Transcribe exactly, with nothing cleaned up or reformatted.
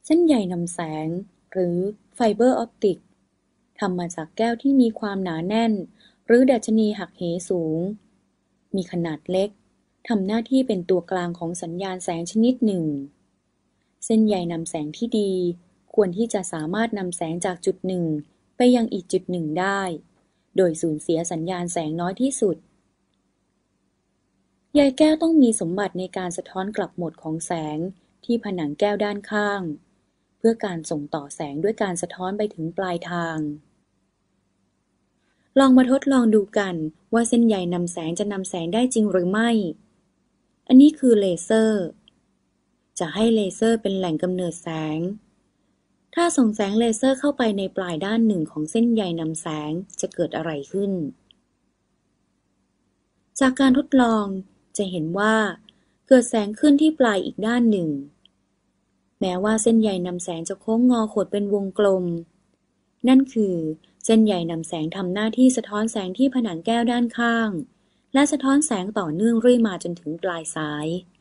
ส้นใยนำแสงหรือไฟเบอร์ออปติกทำมาจากแก้วที่มีความหนาแน่นหรือดัชนีหักเหสูงมีขนาดเล็กทำหน้าที่เป็นตัวกลางของสัญญาณแสงชนิดหนึ่งเส้นใยนำแสงที่ดีควรที่จะสามารถนำแสงจากจุดหนึ่งไปยังอีกจุดหนึ่งได้โดยสูญเสียสัญญาณแสงน้อยที่สุดใยแก้วต้องมีสมบัติในการสะท้อนกลับโหมดของแสงที่ผนังแก้วด้านข้างเพื่อการส่งต่อแสงด้วยการสะท้อนไปถึงปลายทางลองมาทดลองดูกันว่าเส้นใยนำแสงจะนำแสงได้จริงหรือไม่อันนี้คือเลเซอร์จะให้เลเซอร์เป็นแหล่งกำเนิดแสงถ้าส่งแสงเลเซอร์เข้าไปในปลายด้านหนึ่งของเส้นใยนำแสงจะเกิดอะไรขึ้นจากการทดลองจะเห็นว่าเกิดแสงขึ้นที่ปลายอีกด้านหนึ่งแม้ว่าเส้นใยนำแสงจะโค้งงอขดเป็นวงกลมนั่นคือเส้นใยนำแสงทำหน้าที่สะท้อนแสงที่ผนังแก้วด้านข้างและสะท้อนแสงต่อเนื่องเรื่อยมาจนถึงปลายสาย